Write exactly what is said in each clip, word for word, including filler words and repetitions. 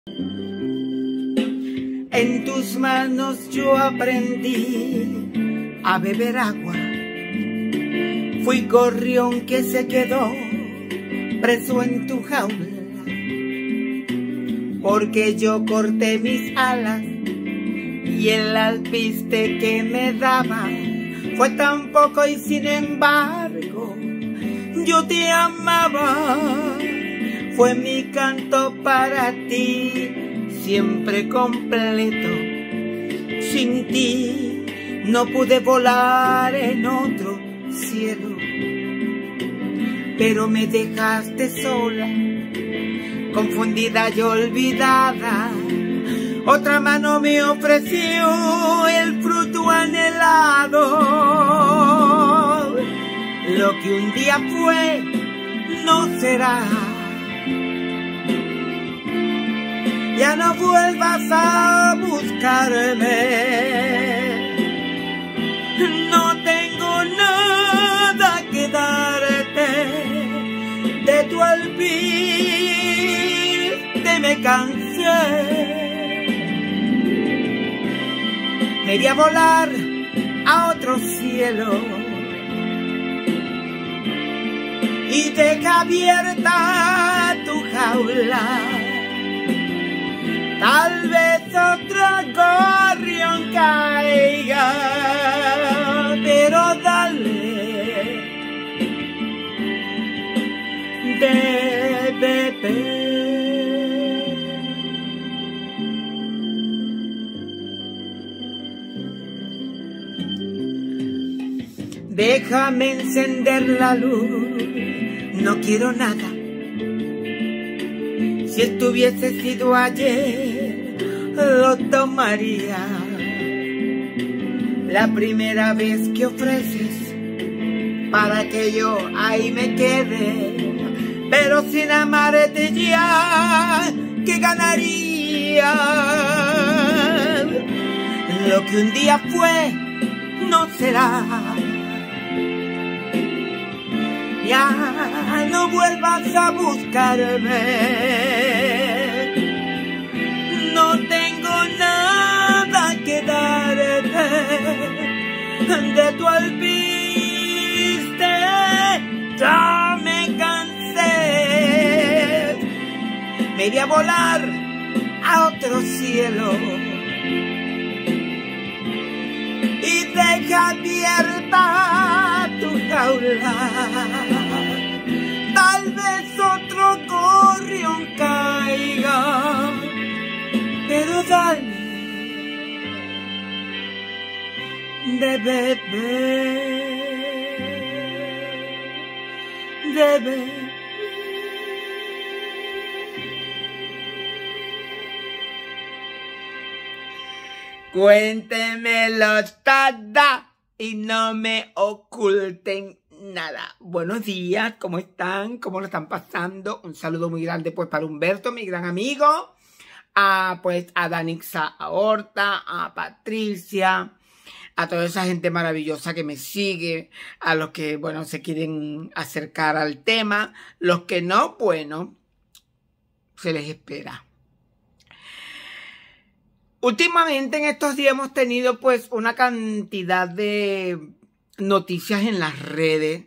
En tus manos yo aprendí a beber agua. Fui gorrión que se quedó preso en tu jaula, porque yo corté mis alas y el alpiste que me daba fue tan poco, y sin embargo yo te amaba. Fue mi canto para ti, siempre completo. Sin ti no pude volar en otro cielo, pero me dejaste sola, confundida y olvidada. Otra mano me ofreció el fruto anhelado. Lo que un día fue no será. Ya no vuelvas a buscarme. No tengo nada que darte. De tu alpiste me cansé. Me iría a volar a otro cielo y deja abierta tu jaula. Tal vez otro gorrión caiga, pero dale de beber. Déjame encender la luz, no quiero nada. Si esto hubiese sido ayer, lo tomaría. La primera vez que ofreces para que yo ahí me quede, pero sin amarte ya, ¿qué ganaría? Lo que un día fue no será. Ya no vuelvas a buscarme. No tengo nada que darte. De tu alpiste ya me cansé. Me iré a volar a otro cielo y deja abierta tu jaula. Tal vez otro gorrión caiga, pero dale de beber, de beber. Cuéntemelo todo y no me oculten nada. Buenos días, ¿cómo están? ¿Cómo lo están pasando? Un saludo muy grande pues para Humberto, mi gran amigo, a pues a Danixa Horta, a Patricia, a toda esa gente maravillosa que me sigue, a los que, bueno, se quieren acercar al tema, los que no, bueno, se les espera. Últimamente en estos días hemos tenido pues una cantidad de noticias en las redes.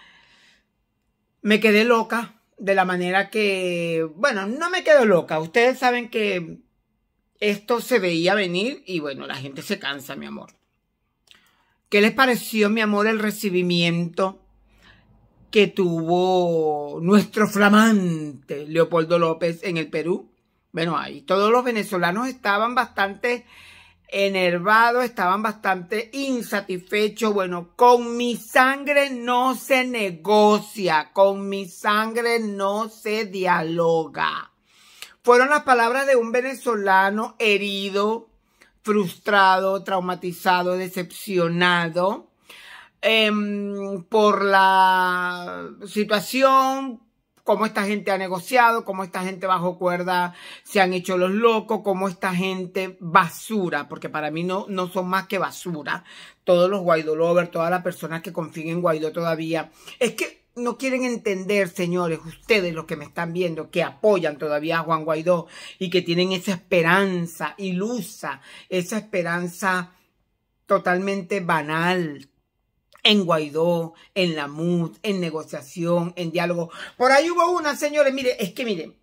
Me quedé loca de la manera que, bueno, no me quedo loca. Ustedes saben que esto se veía venir y bueno, la gente se cansa, mi amor. ¿Qué les pareció, mi amor, el recibimiento que tuvo nuestro flamante Leopoldo López en el Perú? Bueno, ahí todos los venezolanos estaban bastante enervados, estaban bastante insatisfechos. Bueno, con mi sangre no se negocia, con mi sangre no se dialoga. Fueron las palabras de un venezolano herido, frustrado, traumatizado, decepcionado eh, por la situación, cómo esta gente ha negociado, cómo esta gente bajo cuerda se han hecho los locos, cómo esta gente basura, porque para mí no, no son más que basura. Todos los Guaidó lovers, todas las personas que confían en Guaidó todavía. Es que no quieren entender, señores, ustedes los que me están viendo, que apoyan todavía a Juan Guaidó y que tienen esa esperanza ilusa, esa esperanza totalmente banal en Guaidó, en la M U D, en negociación, en diálogo. Por ahí hubo una, señores, mire, es que miren,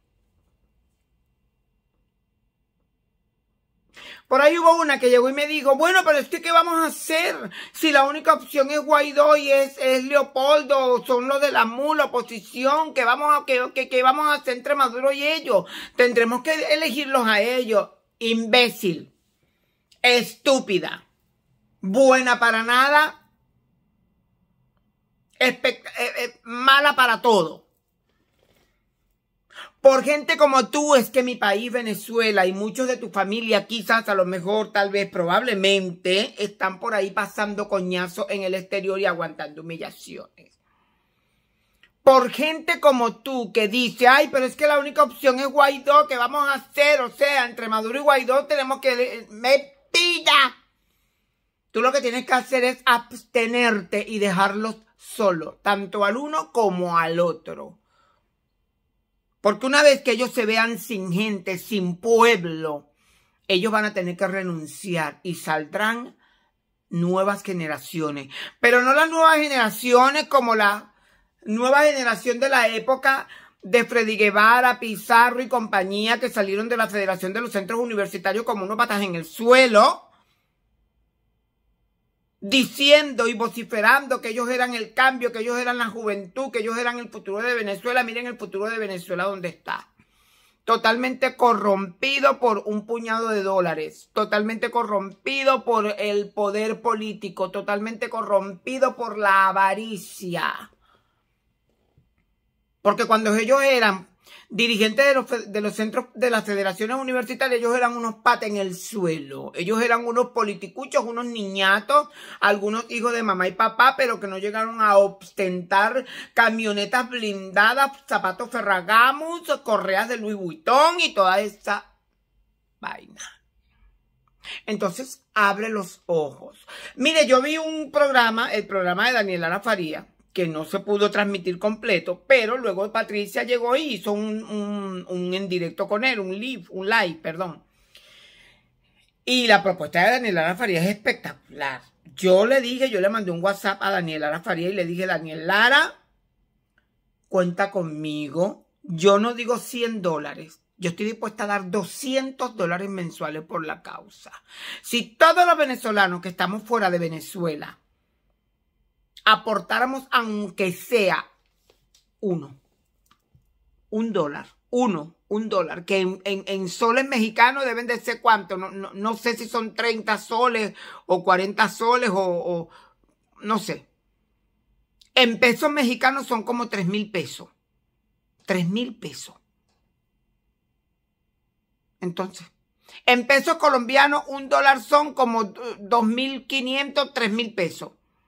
por ahí hubo una que llegó y me dijo, bueno, pero es que ¿qué vamos a hacer? Si la única opción es Guaidó y es, es Leopoldo, son los de la M U D, la oposición, ¿qué vamos a, qué, qué, qué vamos a hacer entre Maduro y ellos? Tendremos que elegirlos a ellos. Imbécil, estúpida, buena para nada, eh, eh, mala para todo. Por gente como tú es que mi país, Venezuela, y muchos de tu familia, quizás, a lo mejor, tal vez, probablemente, están por ahí pasando coñazos en el exterior y aguantando humillaciones. Por gente como tú que dice, ay, pero es que la única opción es Guaidó, ¿qué vamos a hacer? O sea, entre Maduro y Guaidó tenemos que... ¡Me pilla! Tú lo que tienes que hacer es abstenerte y dejarlos solos, tanto al uno como al otro. Porque una vez que ellos se vean sin gente, sin pueblo, ellos van a tener que renunciar y saldrán nuevas generaciones. Pero no las nuevas generaciones como la nueva generación de la época de Freddy Guevara, Pizarro y compañía que salieron de la Federación de los Centros Universitarios como unos patas en el suelo, diciendo y vociferando que ellos eran el cambio, que ellos eran la juventud, que ellos eran el futuro de Venezuela. Miren el futuro de Venezuela donde está. Totalmente corrompido por un puñado de dólares. Totalmente corrompido por el poder político. Totalmente corrompido por la avaricia. Porque cuando ellos eran dirigentes de los, de los centros de las federaciones universitarias, ellos eran unos patas en el suelo. Ellos eran unos politicuchos, unos niñatos, algunos hijos de mamá y papá, pero que no llegaron a ostentar camionetas blindadas, zapatos Ferragamo, correas de Louis Vuitton y toda esa vaina. Entonces, abre los ojos. Mire, yo vi un programa, el programa de Daniel Lara Faría, que no se pudo transmitir completo, pero luego Patricia llegó y hizo un, un, un en directo con él, un live, un live, perdón. Y la propuesta de Daniel Lara Faría es espectacular. Yo le dije, yo le mandé un WhatsApp a Daniel Lara Faría y le dije, Daniel Lara, cuenta conmigo. Yo no digo cien dólares. Yo estoy dispuesta a dar doscientos dólares mensuales por la causa. Si todos los venezolanos que estamos fuera de Venezuela aportáramos aunque sea uno, un dólar, uno, un dólar, que en, en, en soles mexicanos deben de ser cuánto, no, no, no sé si son treinta soles o cuarenta soles o, o no sé. En pesos mexicanos son como tres mil pesos, tres mil pesos. Entonces, en pesos colombianos un dólar son como dos mil quinientos, tres mil pesos.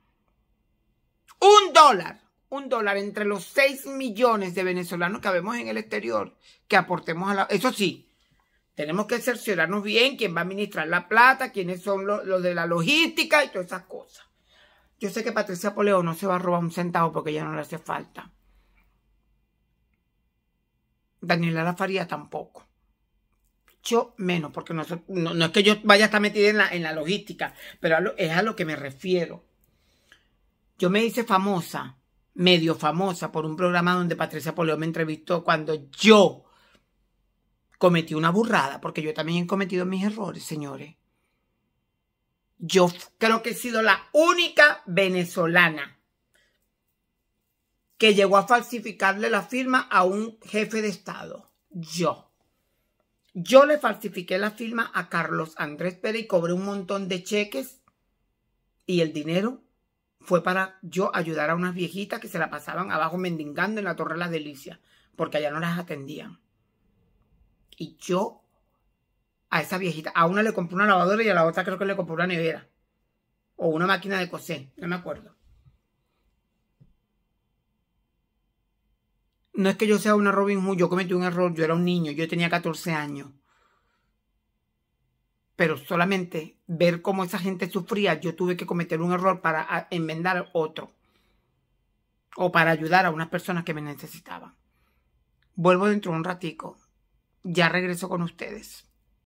Un dólar, un dólar entre los seis millones de venezolanos que vemos en el exterior, que aportemos a la... Eso sí, tenemos que cerciorarnos bien quién va a administrar la plata, quiénes son los, los de la logística y todas esas cosas. Yo sé que Patricia Poleo no se va a robar un centavo porque ya no le hace falta. Daniel Lara Faría tampoco. Yo menos, porque no, no, no es que yo vaya a estar metida en la, en la logística, pero a lo, es a lo que me refiero. Yo me hice famosa, medio famosa, por un programa donde Patricia Poleo me entrevistó cuando yo cometí una burrada, porque yo también he cometido mis errores, señores. Yo creo que he sido la única venezolana que llegó a falsificarle la firma a un jefe de Estado. Yo. Yo le falsifiqué la firma a Carlos Andrés Pérez y cobré un montón de cheques y el dinero fue para yo ayudar a unas viejitas que se la pasaban abajo mendigando en la Torre de las Delicias, porque allá no las atendían. Y yo a esa viejita, a una le compré una lavadora y a la otra creo que le compré una nevera. O una máquina de coser, no me acuerdo. No es que yo sea una Robin Hood, yo cometí un error, yo era un niño, yo tenía catorce años. Pero solamente ver cómo esa gente sufría, yo tuve que cometer un error para enmendar otro. o para ayudar a unas personas que me necesitaban. Vuelvo dentro de un ratico. Ya regreso con ustedes.